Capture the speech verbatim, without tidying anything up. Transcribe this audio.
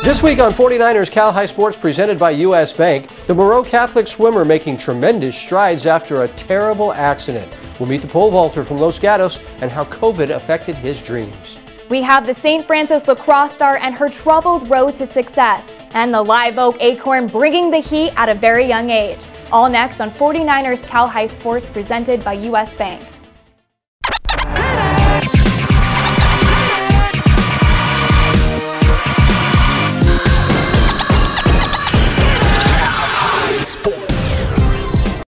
This week on forty-niners Cal High Sports presented by U S Bank, the Moreau Catholic swimmer making tremendous strides after a terrible accident. We'll meet the pole vaulter from Los Gatos and how COVID affected his dreams. We have the Saint Francis lacrosse star and her troubled road to success, and the Live Oak Acorn bringing the heat at a very young age. All next on forty-niners Cal High Sports presented by U S Bank.